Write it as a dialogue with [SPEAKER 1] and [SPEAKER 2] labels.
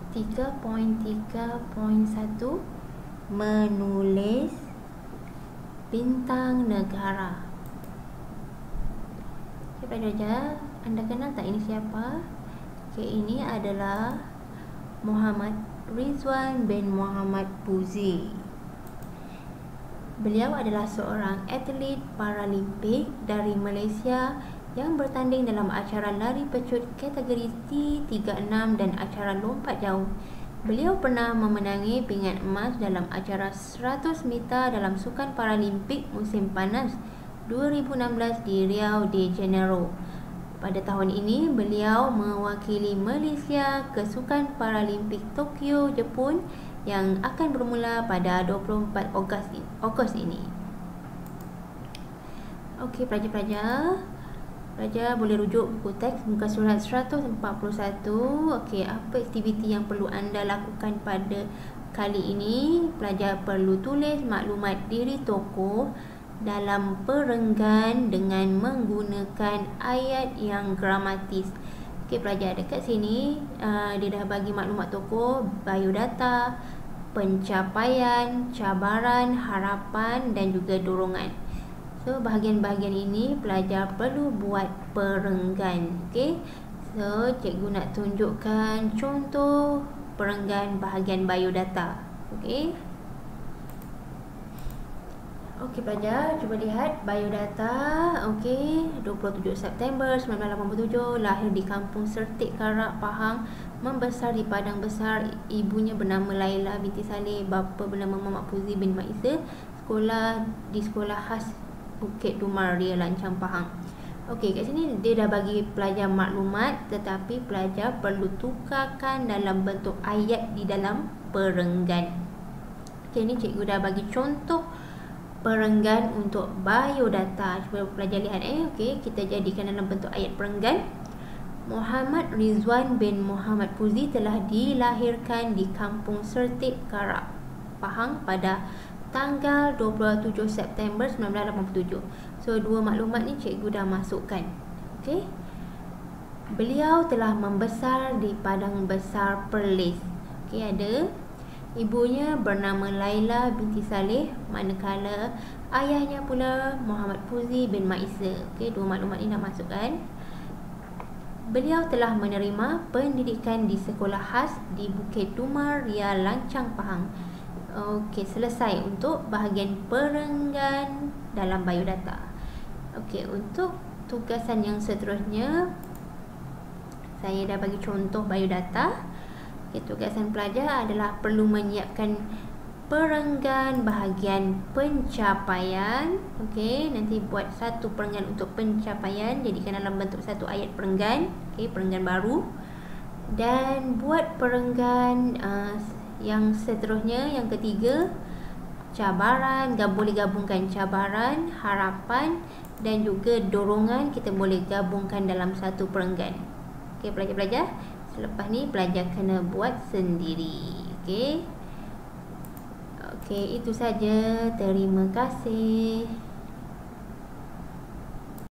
[SPEAKER 1] 3.3.1 menulis bintang negara. Okay, pelajar, anda kenal tak ini siapa? Okay, ini adalah Muhammad Rizwan bin Muhammad Puzi. Beliau adalah seorang atlet paralimpik dari Malaysia yang bertanding dalam acara lari pecut kategori T36 dan acara lompat jauh. Beliau pernah memenangi pingat emas dalam acara 100 meter dalam Sukan Paralimpik musim panas 2016 di Rio de Janeiro. Pada tahun ini, beliau mewakili Malaysia ke Sukan Paralimpik Tokyo, Jepun yang akan bermula pada 24 Ogos ini. Okey, pelajar-pelajar, pelajar boleh rujuk buku teks muka surat 141. Okey, apa aktiviti yang perlu anda lakukan pada kali ini? Pelajar perlu tulis maklumat diri tokoh dalam perenggan dengan menggunakan ayat yang gramatis. Okey, pelajar, dekat sini dia dah bagi maklumat tokoh, biodata, pencapaian, cabaran, harapan dan juga dorongan. So, bahagian-bahagian ini pelajar perlu buat perenggan. Okey. So, cikgu nak tunjukkan contoh perenggan bahagian biodata. Okey. Okey, pelajar, cuba lihat biodata. Okey, 27 September 1987, lahir di Kampung Sertik, Karak, Pahang, membesar di Padang Besar. Ibunya bernama Laila binti Saleh, bapa bernama Muhammad Puzi bin Maiza. Sekolah di sekolah khas Bukit Dumar, Ria Lancang, Pahang. Okey, kat sini dia dah bagi pelajar maklumat, tetapi pelajar perlu tukarkan dalam bentuk ayat di dalam perenggan. Okey, ni cikgu dah bagi contoh perenggan untuk biodata. Cuba pelajar lihat okey, kita jadikan dalam bentuk ayat perenggan. Muhammad Rizwan bin Muhammad Puzi telah dilahirkan di Kampung Sertik, Karak, Pahang pada tanggal 27 September 1987. So, dua maklumat ni cikgu dah masukkan. Okey. Beliau telah membesar di Padang Besar, Perlis. Okey, ada ibunya bernama Laila binti Saleh, manakala ayahnya pula Muhammad Puzi bin Maiza. Okey, dua maklumat ni dah masukkan. Beliau telah menerima pendidikan di sekolah khas di Bukit Dumar, Ria Lancang, Pahang. Okey, selesai untuk bahagian perenggan dalam biodata. Okey, untuk tugasan yang seterusnya, saya dah bagi contoh biodata. Okay, tugasan pelajar adalah perlu menyiapkan perenggan bahagian pencapaian. Okey, nanti buat satu perenggan untuk pencapaian, jadikan dalam bentuk satu ayat perenggan. Okey, perenggan baru. Dan buat perenggan yang seterusnya, yang ketiga, cabaran. Boleh gabungkan cabaran, harapan dan juga dorongan, kita boleh gabungkan dalam satu perenggan. Okey, pelajar-pelajar, selepas ni pelajar kena buat sendiri. Okey. Okey, itu saja. Terima kasih.